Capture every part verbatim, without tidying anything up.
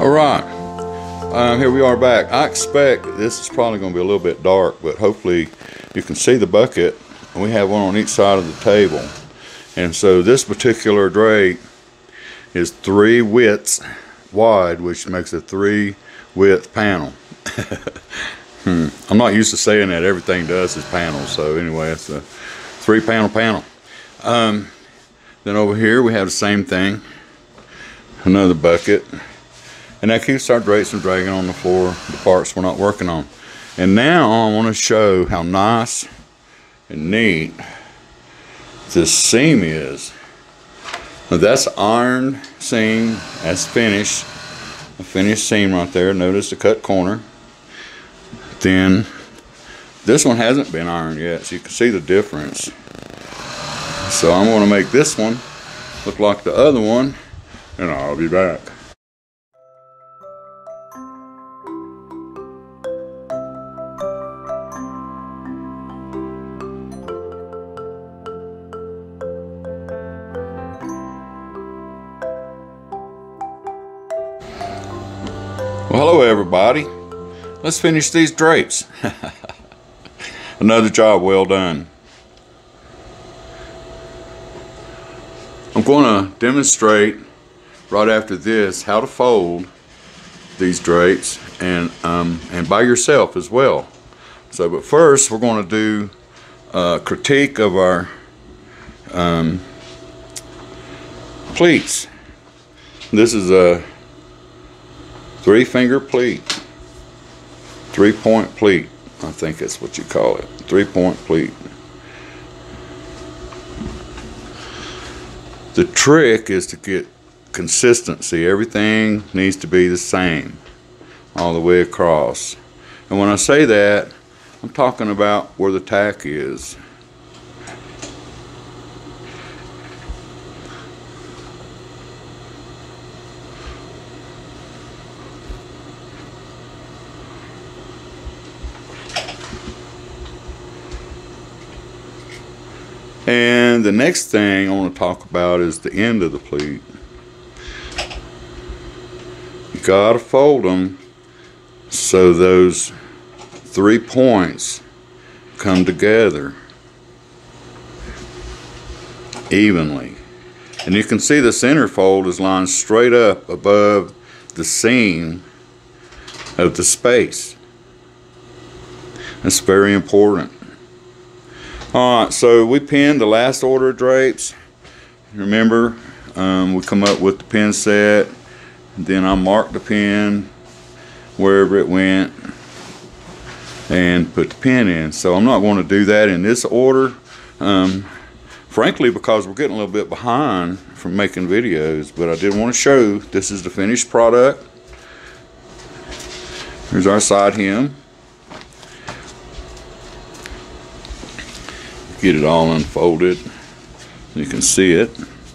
All right, um, here we are back. I expect this is probably going to be a little bit dark, but hopefully you can see the bucket. We have one on each side of the table. And so this particular drape is three widths wide, which makes a three width panel. hmm. I'm not used to saying that. Everything does is panels. So anyway, it's a three panel panel. Um, then over here we have the same thing. Another bucket. And that keeps our drapes from dragging on the floor, the parts we're not working on. And now I want to show how nice and neat this seam is. Now that's iron seam, that's finished. A finished seam right there. Notice the cut corner. Then this one hasn't been ironed yet, so you can see the difference. So I'm going to make this one look like the other one, and I'll be back. Well, hello everybody. Let's finish these drapes. Another job well done. I'm going to demonstrate right after this how to fold these drapes, and um, and by yourself as well. So, but first we're going to do a critique of our um, pleats. This is a three finger pleat, three point pleat, I think that's what you call it, three point pleat. The trick is to get consistency. Everything needs to be the same all the way across. And when I say that, I'm talking about where the tack is. And the next thing I want to talk about is the end of the pleat. You gotta fold them so those three points come together evenly. And you can see the center fold is lined straight up above the seam of the space. That's very important. Alright, so we pinned the last order of drapes. Remember, um, we come up with the pin set, then I marked the pin wherever it went and put the pin in. So I'm not going to do that in this order, um, frankly, because we're getting a little bit behind from making videos, but I did want to show this is the finished product. Here's our side hem. Get it all unfolded. You can see it.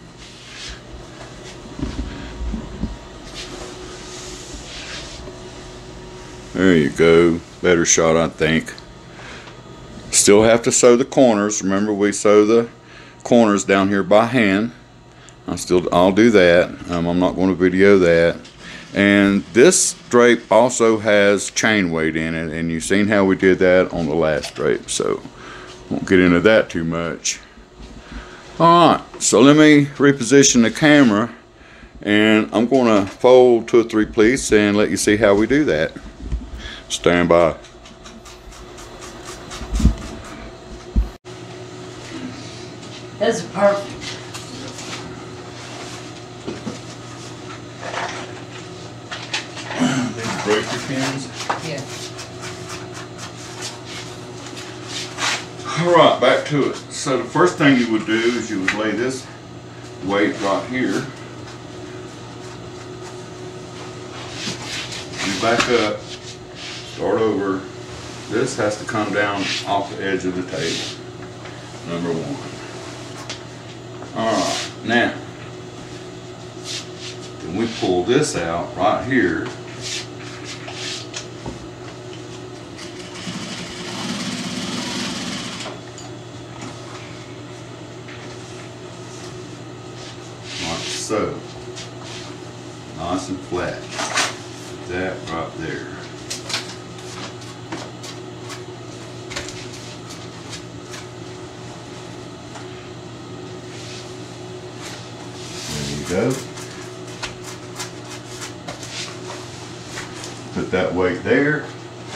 There you go. Better shot, I think. Still have to sew the corners. Remember, we sew the corners down here by hand. I still, I'll do that. Um, I'm not going to video that. And this drape also has chain weight in it, and you've seen how we did that on the last drape. So won't get into that too much. Alright, so let me reposition the camera, and I'm going to fold two or three pleats and let you see how we do that. Stand by. That's perfect. These breaker pins? Yeah. Alright, back to it. So the first thing you would do is you would lay this weight right here. You back up, start over. This has to come down off the edge of the table. Number one. Alright, now, then we pull this out right here. So, nice and flat. go. Put that weight there.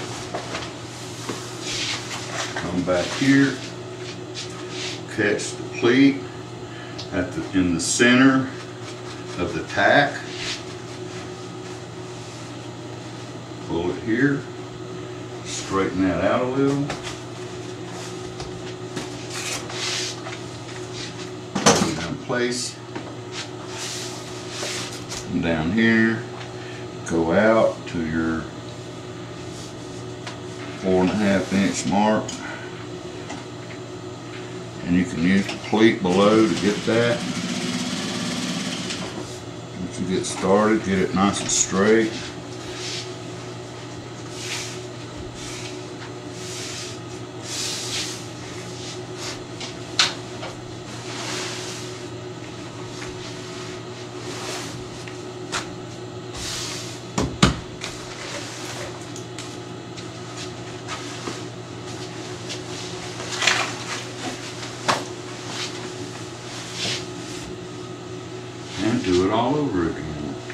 Come back here. Catch the pleat at the, in the center of the tack. Pull it here. Straighten that out a little. Put it in place. And down here, go out to your four and a half inch mark. And you can use the pleat below to get that. Once you get started, get it nice and straight. And do it all over again.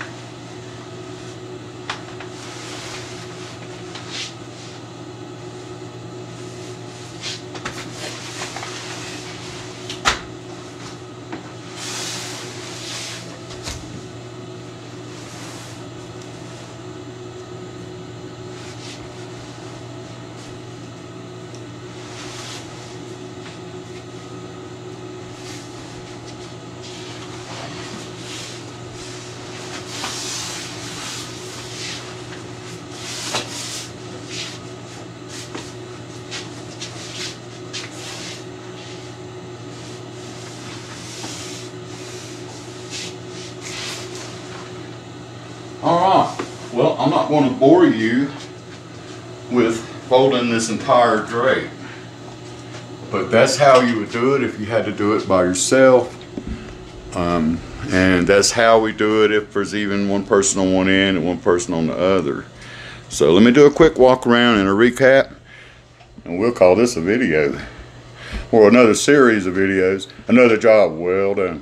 Alright, well, I'm not going to bore you with folding this entire drape, but that's how you would do it if you had to do it by yourself. Um, and that's how we do it if there's even one person on one end and one person on the other. So let me do a quick walk around and a recap, and we'll call this a video, or another series of videos. Another job well done.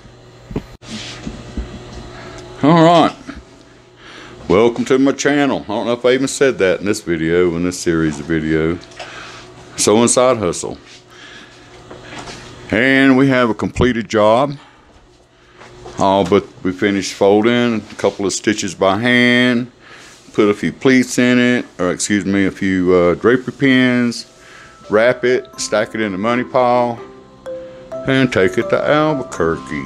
Alright. Welcome to my channel. I don't know if I even said that in this video, in this series of video. Sewing Side Hustle. And we have a completed job. All but we finished folding, a couple of stitches by hand, put a few pleats in it, or excuse me, a few uh, drapery pins, wrap it, stack it in the money pile, and take it to Albuquerque.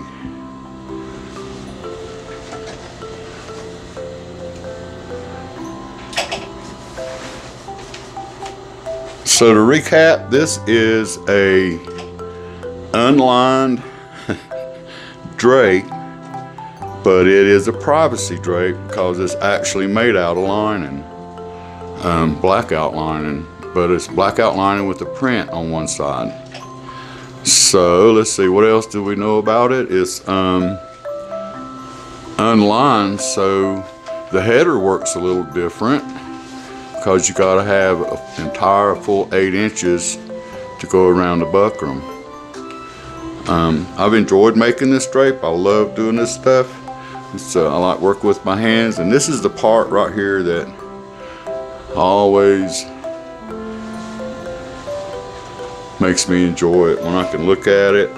So to recap, this is a unlined drape, but it is a privacy drape because it's actually made out of lining, um, black outlining, but it's black outlining with the print on one side. So let's see, what else do we know about it? It's um, unlined, so the header works a little different, because you got to have an entire full eight inches to go around the buckram. Um, I've enjoyed making this drape. I love doing this stuff. It's, uh, I like working with my hands, and this is the part right here that always makes me enjoy it, when I can look at it,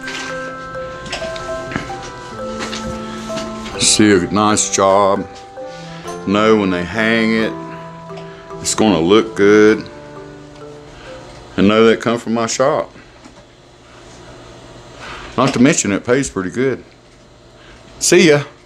see a nice job, know when they hang it it's going to look good, and know that come from my shop. Not to mention it pays pretty good. See ya.